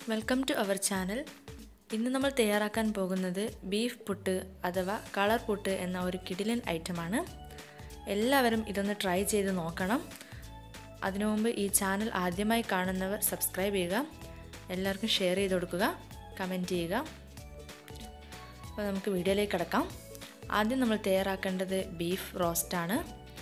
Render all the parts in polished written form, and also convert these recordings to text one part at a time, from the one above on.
Welcome to our channel. ഇന്ന് നമ്മൾ തയ്യാറാക്കാൻ പോകുന്നത് ബീഫ് പുട്ട് അഥവാ കളർ പുട്ട് എന്ന ഒരു കിടിലൻ ഐറ്റമാണ്. എല്ലാവരും ഇതൊന്ന് ട്രൈ ചെയ്ത് നോക്കണം. അതിനു മുമ്പ് ഈ ചാനൽ ആദ്യമായി കാണുന്നവർ സബ്സ്ക്രൈബ് ചെയ്യുക, എല്ലാവർക്കും ഷെയർ ചെയ്ത് കൊടുക്കുക, കമൻറ്റ് ചെയ്യുക. അപ്പോൾ നമുക്ക് വീഡിയോയിലേക്ക് കടക്കാം. ആദ്യം നമ്മൾ തയ്യാറാക്കേണ്ടത് ബീഫ് റോസ്റ്റാണ്.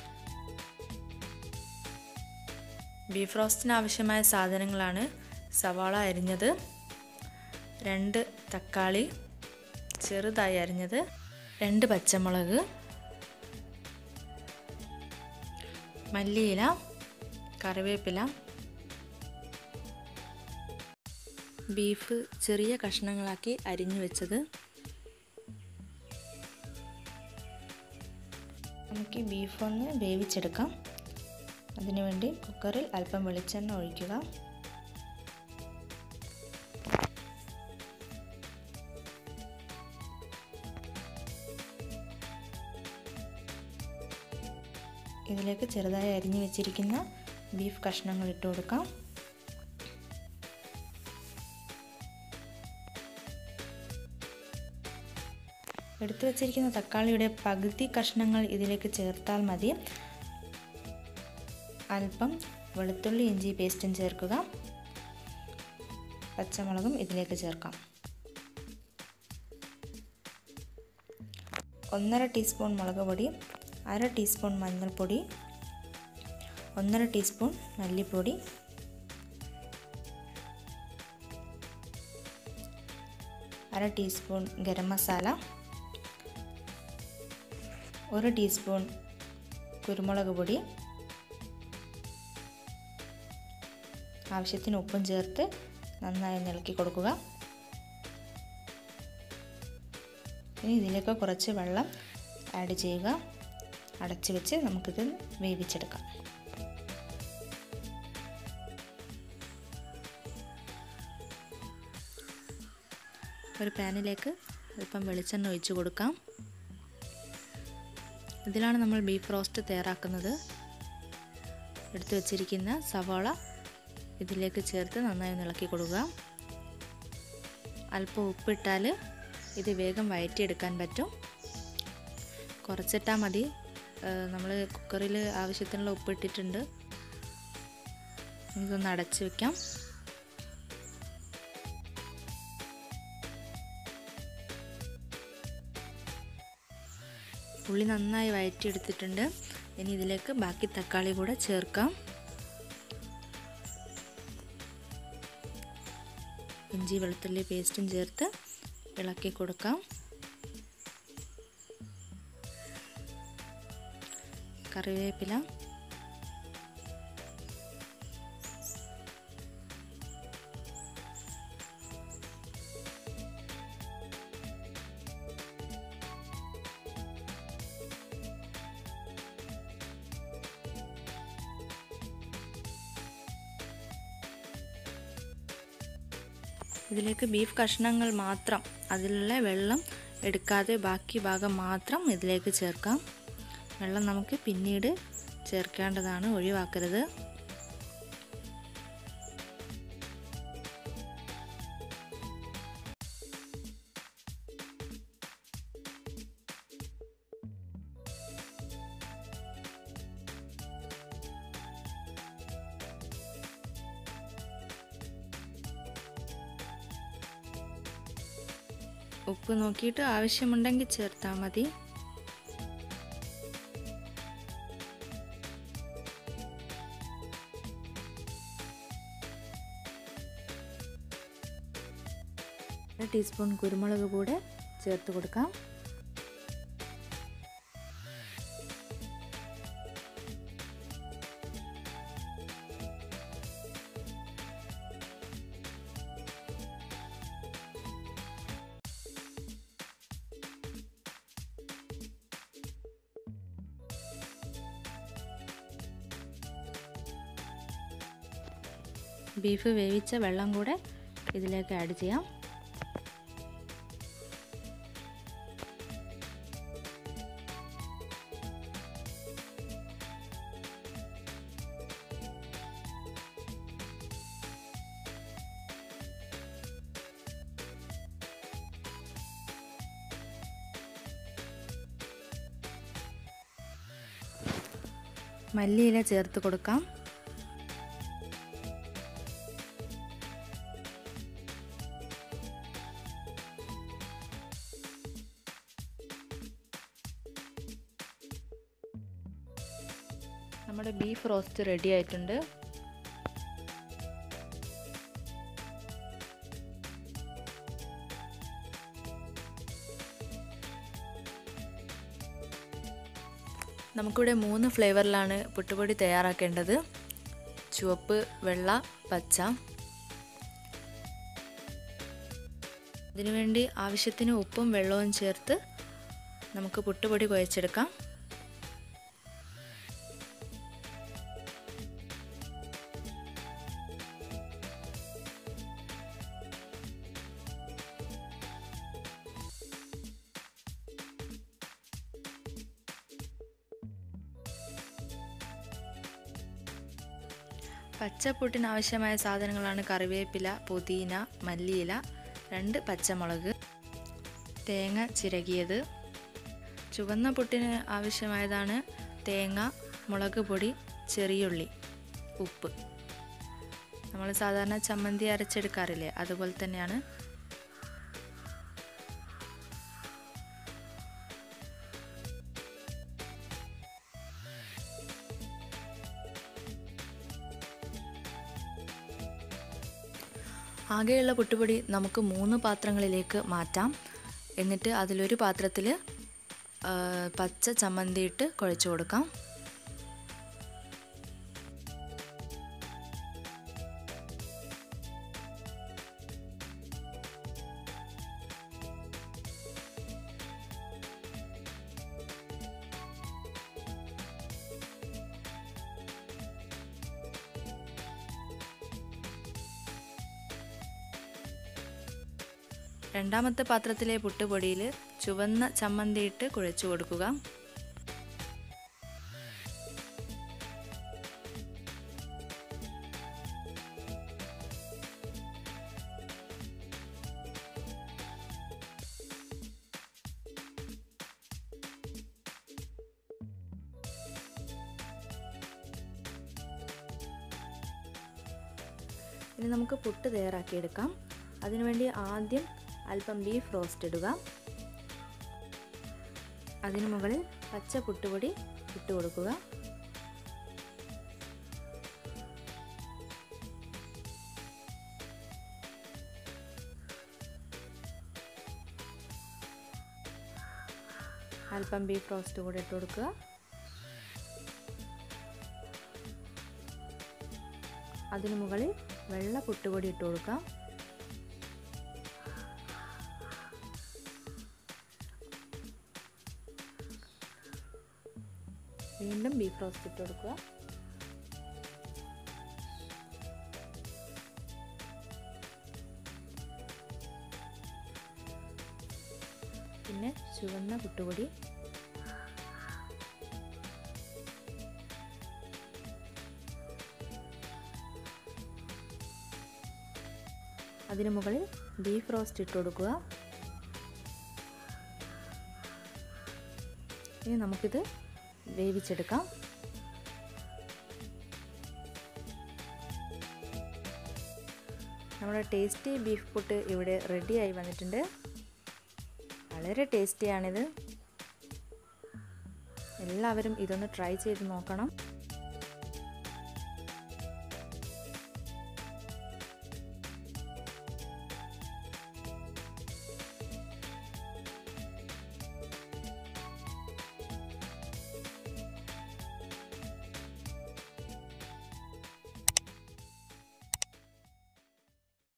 ബീഫ് റോസ്റ്റിന് ആവശ്യമായ സാധനങ്ങളാണ്: സവാള അരിഞ്ഞത്, 2 തക്കാളി ചെറുതായി അരിഞ്ഞത്, 2 പച്ചമുളക്, മല്ലിയില, കറിവേപ്പില, ബീഫ് ചെറിയ കഷ്ണങ്ങളാക്കി അരിഞ്ഞു വെച്ചത്. നമുക്ക് ബീഫ് ഒന്ന് വേവിച്ചെടുക്കാം. അതിനുവേണ്ടി കുക്കറിൽ അല്പം വെളിച്ചെണ്ണ ഒഴിക്കുക. ഇതിലേക്ക് ചെറുതായി അരിഞ്ഞു വെച്ചിരിക്കുന്ന ബീഫ് കഷ്ണങ്ങൾ ഇട്ട് കൊടുക്കാം. എടുത്തു വച്ചിരിക്കുന്ന തക്കാളിയുടെ പകുതി കഷ്ണങ്ങൾ ഇതിലേക്ക് ചേർത്താൽ മതി. അല്പം വെളുത്തുള്ളി ഇഞ്ചി പേസ്റ്റും ചേർക്കുക. പച്ചമുളകും ഇതിലേക്ക് ചേർക്കാം. 1/2 ടീസ്പൂൺ മുളക് പൊടി, 1/2 ടീസ്പൂൺ മഞ്ഞൾപ്പൊടി, 1/2 ടീസ്പൂൺ മല്ലിപ്പൊടി, 1/2 ടീസ്പൂൺ ഗരം മസാല, 1 ടീസ്പൂൺ കുരുമുളക് പൊടി, ആവശ്യത്തിന് ഉപ്പും ചേർത്ത് നന്നായി ഇളക്കി കൊടുക്കുക. ഇനി ഇതിലേക്ക് കുറച്ച് വെള്ളം ആഡ് ചെയ്യുക. അടച്ചു വെച്ച് നമുക്കിത് വേവിച്ചെടുക്കാം. ഒരു പാനിലേക്ക് അല്പം വെളിച്ചെണ്ണ ഒഴിച്ചു കൊടുക്കാം. ഇതിലാണ് നമ്മൾ ബീഫ് റോസ്റ്റ് തയ്യാറാക്കുന്നത്. എടുത്തു വച്ചിരിക്കുന്ന സവാള ഇതിലേക്ക് ചേർത്ത് നന്നായി ഇളക്കി കൊടുക്കുക. അല്പം ഉപ്പിട്ടാൽ ഇത് വേഗം വഴറ്റിയെടുക്കാൻ പറ്റും. കുറച്ചിട്ടാൽ മതി. നമ്മൾ കുക്കറിൽ ആവശ്യത്തിനുള്ള ഉപ്പിട്ടിട്ടുണ്ട്. ഇതൊന്ന് അടച്ചു വയ്ക്കാം. ഉള്ളി നന്നായി വഴറ്റിയെടുത്തിട്ടുണ്ട്. ഇനി ഇതിലേക്ക് ബാക്കി തക്കാളി കൂടെ ചേർക്കാം. ഇഞ്ചി വെളുത്തുള്ളി പേസ്റ്റും ചേർത്ത് ഇളക്കി കൊടുക്കാം. കറിവേപ്പില, ഇതിലേക്ക് ബീഫ് കഷ്ണങ്ങൾ മാത്രം, അതിലുള്ള വെള്ളം എടുക്കാതെ ബാക്കി ഭാഗം മാത്രം ഇതിലേക്ക് ചേർക്കാം. വെള്ളം നമുക്ക് പിന്നീട് ചേർക്കേണ്ടതാണ്, ഒഴിവാക്കരുത്. ഉപ്പ് നോക്കിയിട്ട് ആവശ്യമുണ്ടെങ്കിൽ ചേർത്താൽ മതി. ഒരു ടീസ്പൂൺ കുരുമുളക് കൂടെ ചേർത്ത് കൊടുക്കാം. ബീഫ് വേവിച്ച വെള്ളം കൂടെ ഇതിലേക്ക് ആഡ് ചെയ്യാം. മല്ലിയില ചേർത്ത് കൊടുക്കാം. നമ്മുടെ ബീഫ് റോസ്റ്റ് റെഡി ആയിട്ടുണ്ട്. നമുക്കിവിടെ 3 ഫ്ലേവറിലാണ് പുട്ടുപൊടി തയ്യാറാക്കേണ്ടത്: ചുവപ്പ്, വെള്ള, പച്ച. ഇതിനുവേണ്ടി ആവശ്യത്തിന് ഉപ്പും വെള്ളവും ചേർത്ത് നമുക്ക് പുട്ടുപൊടി കുഴച്ചെടുക്കാം. പച്ചപ്പുട്ടിന് ആവശ്യമായ സാധനങ്ങളാണ് കറിവേപ്പില, പുതിന, മല്ലിയില, 2 പച്ചമുളക്, തേങ്ങ ചിരകിയത്. ചുവന്ന പുട്ടിന് ആവശ്യമായതാണ് തേങ്ങ, മുളക് പൊടി, ചെറിയുള്ളി, ഉപ്പ്. നമ്മൾ സാധാരണ ചമ്മന്തി അരച്ചെടുക്കാറില്ലേ, അതുപോലെ തന്നെയാണ്. ആകെയുള്ള പുട്ടുപൊടി നമുക്ക് 3 പാത്രങ്ങളിലേക്ക് മാറ്റാം. എന്നിട്ട് അതിലൊരു പാത്രത്തിൽ പച്ച ചമ്മന്തി ഇട്ട് കുഴച്ച് കൊടുക്കാം. രണ്ടാമത്തെ പാത്രത്തിലെ പുട്ടുപൊടിയിൽ ചുവന്ന ചമ്മന്തി ഇട്ട് കുഴച്ചു കൊടുക്കുക. ഇനി നമുക്ക് പുട്ട് തയ്യാറാക്കിയെടുക്കാം. അതിനുവേണ്ടി ആദ്യം അല്പം ബീഫ് റോസ്റ്റ് ഇടുക. അതിനു മുകളിൽ പച്ച പുട്ടുപൊടി ഇട്ട് കൊടുക്കുക. അല്പം ബീഫ് റോസ്റ്റ് കൂടെ ഇട്ട് കൊടുക്കുക. അതിനു മുകളിൽ വെള്ള പുട്ടുപൊടി ഇട്ട് കൊടുക്കാം. വീണ്ടും ബീഫ് റോസ്റ്റ് ഇട്ട് കൊടുക്കുക. പിന്നെ ചുവന്ന പുട്ടുപൊടി, അതിനു മുകളിൽ ബീഫ് റോസ്റ്റ് ഇട്ട് കൊടുക്കുക. ഇനി നമുക്കിത് വേവിച്ചെടുക്കാം. നമ്മുടെ ടേസ്റ്റി ബീഫ് പുട്ട് ഇവിടെ റെഡിയായി വന്നിട്ടുണ്ട്. വളരെ ടേസ്റ്റിയാണിത്. എല്ലാവരും ഇതൊന്ന് ട്രൈ ചെയ്ത് നോക്കണം.